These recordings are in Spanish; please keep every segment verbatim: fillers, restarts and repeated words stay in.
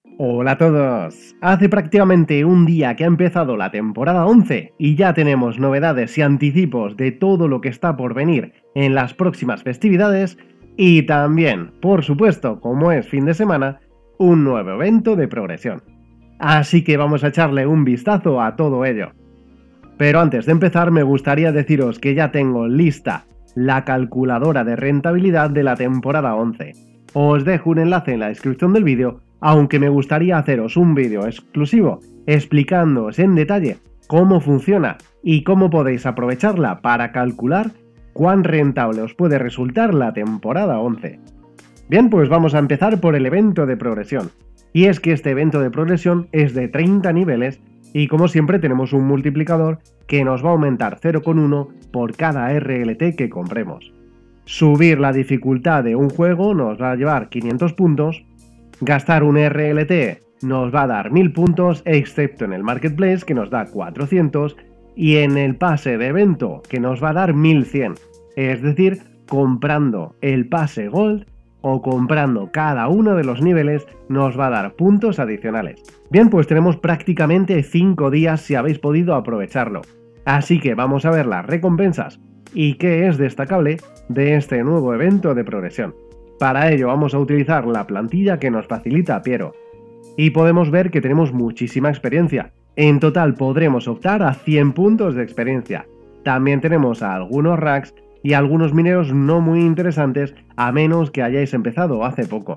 Hola a todos. Hace prácticamente un día que ha empezado la temporada once y ya tenemos novedades y anticipos de todo lo que está por venir en las próximas festividades y también, por supuesto, como es fin de semana, un nuevo evento de progresión. Así que vamos a echarle un vistazo a todo ello. Pero antes de empezar me gustaría deciros que ya tengo lista la calculadora de rentabilidad de la temporada once. Os dejo un enlace en la descripción del vídeo, aunque me gustaría haceros un vídeo exclusivo explicándoos en detalle cómo funciona y cómo podéis aprovecharla para calcular cuán rentable os puede resultar la temporada once. Bien, pues vamos a empezar por el evento de progresión. Y es que este evento de progresión es de treinta niveles y como siempre tenemos un multiplicador que nos va a aumentar cero coma uno por cada R L T que compremos. Subir la dificultad de un juego nos va a llevar quinientos puntos, gastar un R L T nos va a dar mil puntos, excepto en el Marketplace que nos da cuatrocientos y en el pase de evento que nos va a dar mil cien, es decir, comprando el pase Gold o comprando cada uno de los niveles nos va a dar puntos adicionales. Bien, pues tenemos prácticamente cinco días si habéis podido aprovecharlo. Así que vamos a ver las recompensas y qué es destacable de este nuevo evento de progresión. Para ello vamos a utilizar la plantilla que nos facilita Piero. Y podemos ver que tenemos muchísima experiencia. En total podremos optar a cien puntos de experiencia. También tenemos a algunos racks y algunos mineros no muy interesantes a menos que hayáis empezado hace poco.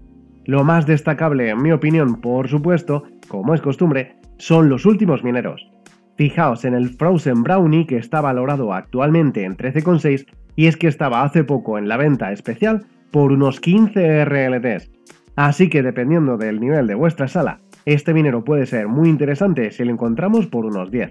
Lo más destacable en mi opinión, por supuesto, como es costumbre, son los últimos mineros. Fijaos en el Frozen Brownie que está valorado actualmente en trece coma seis y es que estaba hace poco en la venta especial por unos quince R L Ts. Así que dependiendo del nivel de vuestra sala, este minero puede ser muy interesante si lo encontramos por unos diez.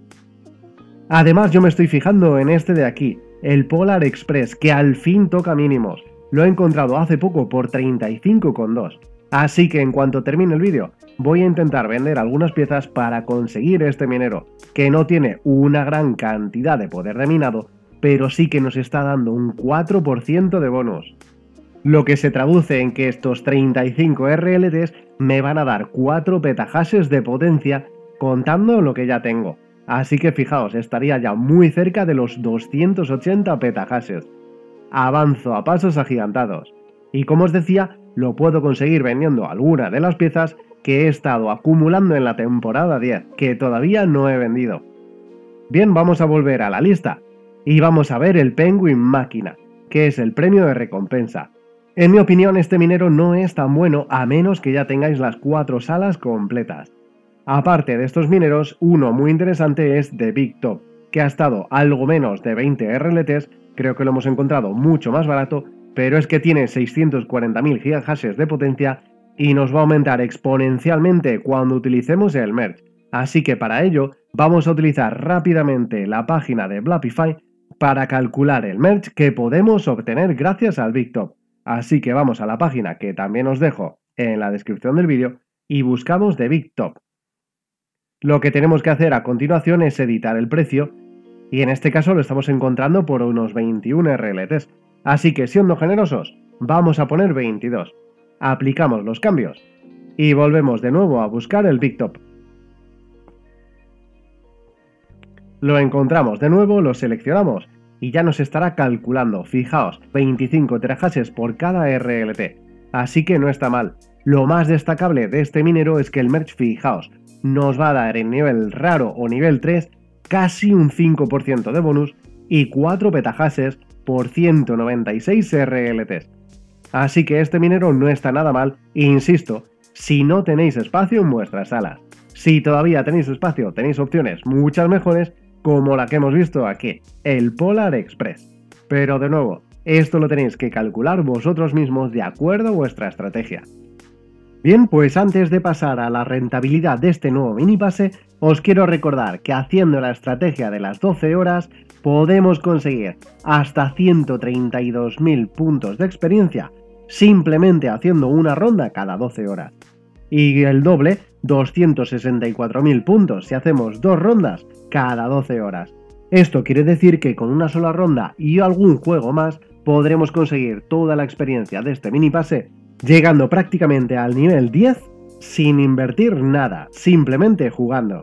Además yo me estoy fijando en este de aquí, el Polar Express, que al fin toca mínimos. Lo he encontrado hace poco por treinta y cinco coma dos. Así que en cuanto termine el vídeo, voy a intentar vender algunas piezas para conseguir este minero, que no tiene una gran cantidad de poder de minado, pero sí que nos está dando un cuatro por ciento de bonus. Lo que se traduce en que estos treinta y cinco R L Ts me van a dar cuatro petahashes de potencia contando lo que ya tengo. Así que fijaos, estaría ya muy cerca de los doscientos ochenta petahashes. Avanzo a pasos agigantados. Y como os decía, lo puedo conseguir vendiendo alguna de las piezas que he estado acumulando en la temporada diez, que todavía no he vendido. Bien, vamos a volver a la lista. Y vamos a ver el Penguin Máquina, que es el premio de recompensa. En mi opinión, este minero no es tan bueno a menos que ya tengáis las cuatro salas completas. Aparte de estos mineros, uno muy interesante es The Big Top, que ha estado algo menos de veinte R L Ts, creo que lo hemos encontrado mucho más barato, pero es que tiene seiscientos cuarenta mil gigahashes de potencia y nos va a aumentar exponencialmente cuando utilicemos el merge. Así que para ello vamos a utilizar rápidamente la página de Blapify para calcular el merge que podemos obtener gracias al Big Top. Así que vamos a la página que también os dejo en la descripción del vídeo y buscamos The Big Top. Lo que tenemos que hacer a continuación es editar el precio y en este caso lo estamos encontrando por unos veintiún R L Ts. Así que siendo generosos, vamos a poner veintidós. Aplicamos los cambios y volvemos de nuevo a buscar el Big Top. Lo encontramos de nuevo, lo seleccionamos y ya nos estará calculando, fijaos, veinticinco terahashes por cada R L T. Así que no está mal. Lo más destacable de este minero es que el merge, fijaos, nos va a dar en nivel raro o nivel tres casi un cinco por ciento de bonus y cuatro petahashes por ciento noventa y seis R L Ts. Así que este minero no está nada mal, e insisto, si no tenéis espacio en vuestras salas. Si todavía tenéis espacio, tenéis opciones muchas mejores, como la que hemos visto aquí, el Polar Express. Pero de nuevo, esto lo tenéis que calcular vosotros mismos de acuerdo a vuestra estrategia. Bien, pues antes de pasar a la rentabilidad de este nuevo mini pase, os quiero recordar que haciendo la estrategia de las doce horas podemos conseguir hasta ciento treinta y dos mil puntos de experiencia simplemente haciendo una ronda cada doce horas. Y el doble, doscientos sesenta y cuatro mil puntos si hacemos dos rondas cada doce horas. Esto quiere decir que con una sola ronda y algún juego más podremos conseguir toda la experiencia de este mini pase, llegando prácticamente al nivel diez sin invertir nada, simplemente jugando.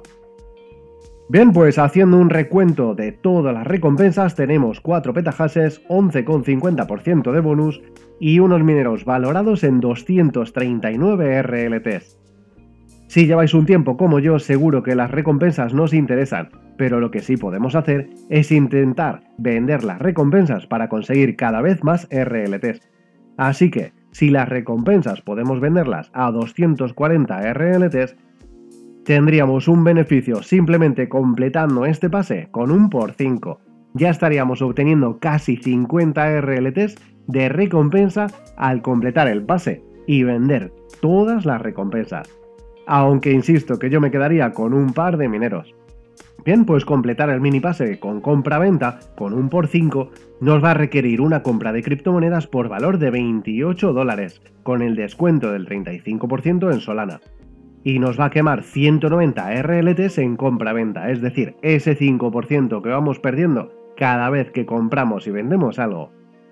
Bien, pues haciendo un recuento de todas las recompensas tenemos cuatro petahashes, once coma cincuenta por ciento de bonus y unos mineros valorados en doscientos treinta y nueve R L Ts. Si lleváis un tiempo como yo, seguro que las recompensas no os interesan, pero lo que sí podemos hacer es intentar vender las recompensas para conseguir cada vez más R L Ts. Así que, si las recompensas podemos venderlas a doscientos cuarenta R L Ts, tendríamos un beneficio simplemente completando este pase con un por cinco. Ya estaríamos obteniendo casi cincuenta R L Ts de recompensa al completar el pase y vender todas las recompensas. Aunque insisto que yo me quedaría con un par de mineros. Bien, pues completar el mini pase con compra-venta con un por cinco nos va a requerir una compra de criptomonedas por valor de veintiocho dólares, con el descuento del treinta y cinco por ciento en Solana. Y nos va a quemar ciento noventa R L Ts en compra-venta, es decir, ese cinco por ciento que vamos perdiendo cada vez que compramos y vendemos algo.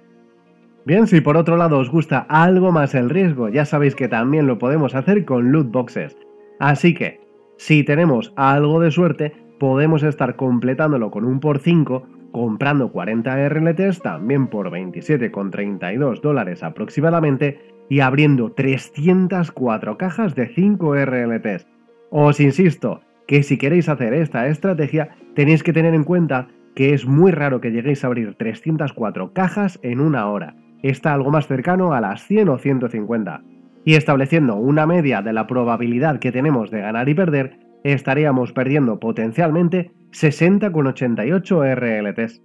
Bien, si por otro lado os gusta algo más el riesgo, ya sabéis que también lo podemos hacer con loot boxes. Así que, si tenemos algo de suerte, podemos estar completándolo con un por cinco, comprando cuarenta R L Ts también por veintisiete coma treinta y dos dólares aproximadamente y abriendo trescientas cuatro cajas de cinco R L Ts. Os insisto que si queréis hacer esta estrategia tenéis que tener en cuenta que es muy raro que lleguéis a abrir trescientas cuatro cajas en una hora. Está algo más cercano a las cien o ciento cincuenta. Y estableciendo una media de la probabilidad que tenemos de ganar y perder, estaríamos perdiendo potencialmente sesenta coma ochenta y ocho R L Ts.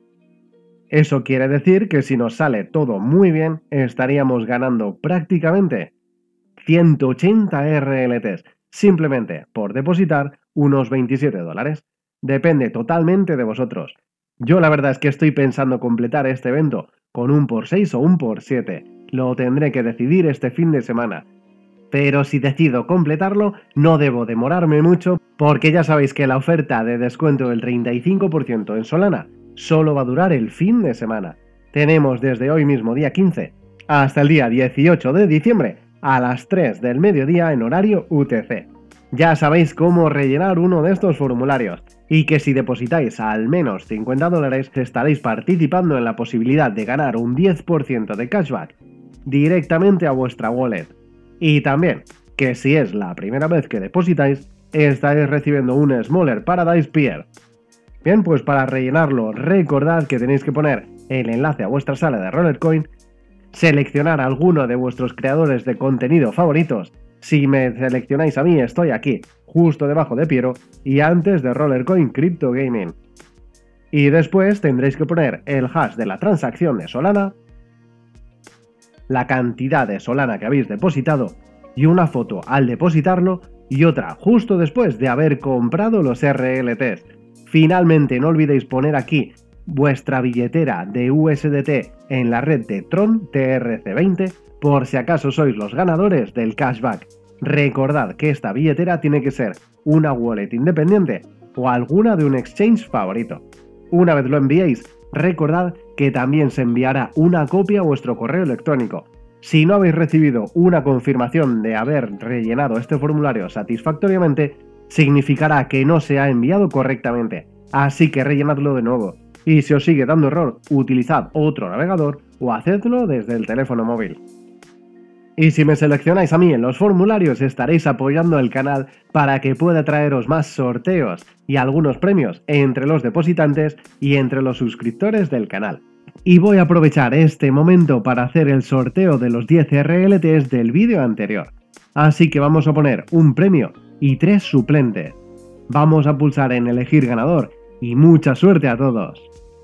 Eso quiere decir que si nos sale todo muy bien, estaríamos ganando prácticamente ciento ochenta R L Ts, simplemente por depositar unos veintisiete dólares. Depende totalmente de vosotros. Yo la verdad es que estoy pensando completar este evento con un por seis o un por siete. Lo tendré que decidir este fin de semana. Pero si decido completarlo, no debo demorarme mucho porque ya sabéis que la oferta de descuento del treinta y cinco por ciento en Solana solo va a durar el fin de semana. Tenemos desde hoy mismo día quince hasta el día dieciocho de diciembre a las tres del mediodía en horario U T C. Ya sabéis cómo rellenar uno de estos formularios y que si depositáis al menos cincuenta dólares estaréis participando en la posibilidad de ganar un diez por ciento de cashback directamente a vuestra wallet. Y también que si es la primera vez que depositáis estaréis recibiendo un Smaller Paradise Pier. Bien, pues para rellenarlo recordad que tenéis que poner el enlace a vuestra sala de Rollercoin, seleccionar alguno de vuestros creadores de contenido favoritos. Si me seleccionáis a mí, estoy aquí, justo debajo de Piero y antes de Rollercoin Crypto Gaming. Y después tendréis que poner el hash de la transacción de Solana, la cantidad de Solana que habéis depositado y una foto al depositarlo y otra justo después de haber comprado los R L Ts. Finalmente no olvidéis poner aquí vuestra billetera de U S D T en la red de Tron T R C veinte por si acaso sois los ganadores del cashback. Recordad que esta billetera tiene que ser una wallet independiente o alguna de un exchange favorito. Una vez lo enviéis, recordad que también se enviará una copia a vuestro correo electrónico. Si no habéis recibido una confirmación de haber rellenado este formulario satisfactoriamente, significará que no se ha enviado correctamente, así que rellenadlo de nuevo. Y si os sigue dando error, utilizad otro navegador o hacedlo desde el teléfono móvil. Y si me seleccionáis a mí en los formularios estaréis apoyando el canal para que pueda traeros más sorteos y algunos premios entre los depositantes y entre los suscriptores del canal. Y voy a aprovechar este momento para hacer el sorteo de los diez R L Ts del vídeo anterior. Así que vamos a poner un premio y tres suplentes. Vamos a pulsar en elegir ganador y mucha suerte a todos.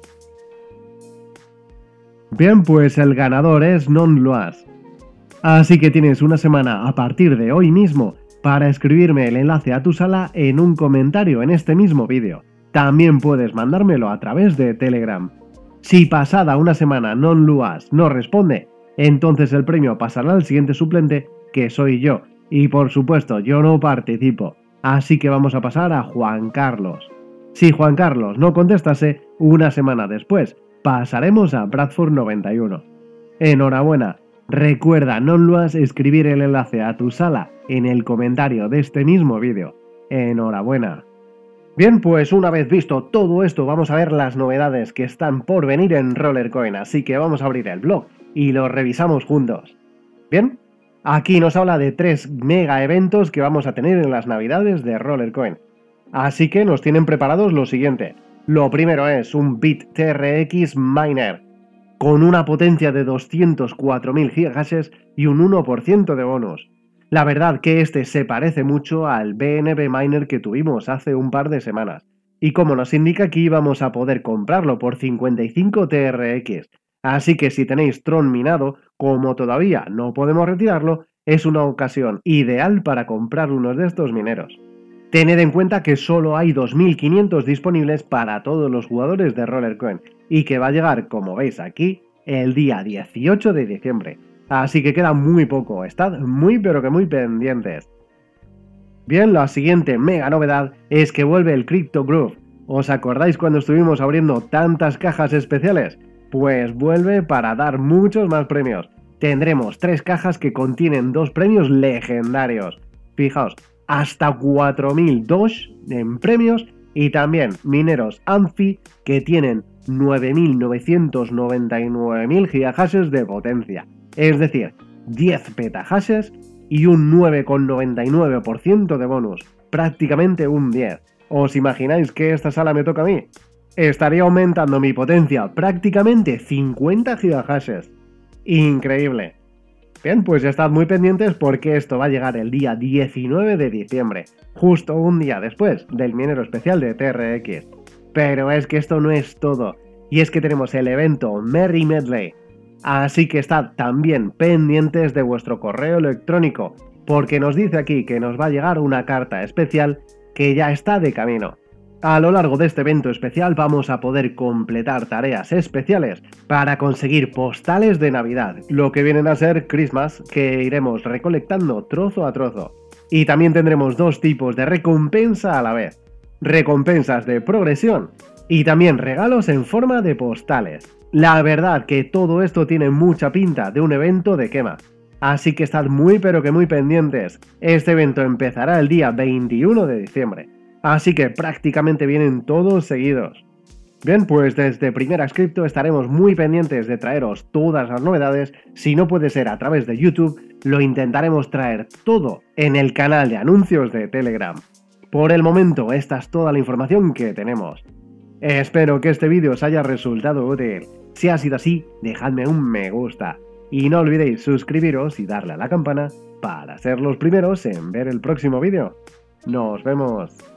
Bien, pues el ganador es NonLuas. Así que tienes una semana a partir de hoy mismo para escribirme el enlace a tu sala en un comentario en este mismo vídeo. También puedes mandármelo a través de Telegram. Si pasada una semana NonLuas no responde, entonces el premio pasará al siguiente suplente, que soy yo. Y por supuesto yo no participo. Así que vamos a pasar a Juan Carlos. Si Juan Carlos no contestase, una semana después pasaremos a Bradford noventa y uno. Enhorabuena. Recuerda, no olvides escribir el enlace a tu sala en el comentario de este mismo vídeo. ¡Enhorabuena! Bien, pues una vez visto todo esto, vamos a ver las novedades que están por venir en Rollercoin, así que vamos a abrir el blog y lo revisamos juntos. Bien, aquí nos habla de tres mega eventos que vamos a tener en las navidades de Rollercoin. Así que nos tienen preparados lo siguiente. Lo primero es un BitTRX Miner, con una potencia de doscientos cuatro mil gigahashes y un uno por ciento de bonus. La verdad que este se parece mucho al B N B Miner que tuvimos hace un par de semanas, y como nos indica aquí vamos a poder comprarlo por cincuenta y cinco T R X, así que si tenéis Tron minado, como todavía no podemos retirarlo, es una ocasión ideal para comprar unos de estos mineros. Tened en cuenta que solo hay dos mil quinientos disponibles para todos los jugadores de Rollercoin y que va a llegar, como veis aquí, el día dieciocho de diciembre. Así que queda muy poco, estad muy pero que muy pendientes. Bien, la siguiente mega novedad es que vuelve el Crypto Groove. ¿Os acordáis cuando estuvimos abriendo tantas cajas especiales? Pues vuelve para dar muchos más premios. Tendremos tres cajas que contienen dos premios legendarios. Fijaos, hasta cuatro mil Doge en premios y también mineros Amphi que tienen nueve mil novecientos noventa y nueve mil gigahashes de potencia, es decir, diez petahashes y un nueve coma noventa y nueve por ciento de bonus, prácticamente un diez. ¿Os imagináis que esta sala me toca a mí? Estaría aumentando mi potencia prácticamente cincuenta gigahashes. Increíble. Bien, pues estad muy pendientes porque esto va a llegar el día diecinueve de diciembre, justo un día después del minero especial de T R X. Pero es que esto no es todo, y es que tenemos el evento Merry Medley, así que estad también pendientes de vuestro correo electrónico, porque nos dice aquí que nos va a llegar una carta especial que ya está de camino. A lo largo de este evento especial vamos a poder completar tareas especiales para conseguir postales de Navidad, lo que vienen a ser Christmas, que iremos recolectando trozo a trozo. Y también tendremos dos tipos de recompensa a la vez. Recompensas de progresión y también regalos en forma de postales. La verdad que todo esto tiene mucha pinta de un evento de quema. Así que estad muy pero que muy pendientes. Este evento empezará el día veintiuno de diciembre. Así que prácticamente vienen todos seguidos. Bien, pues desde Primera Crypto estaremos muy pendientes de traeros todas las novedades. Si no puede ser a través de YouTube, lo intentaremos traer todo en el canal de anuncios de Telegram. Por el momento, esta es toda la información que tenemos. Espero que este vídeo os haya resultado útil. Si ha sido así, dejadme un me gusta. Y no olvidéis suscribiros y darle a la campana para ser los primeros en ver el próximo vídeo. ¡Nos vemos!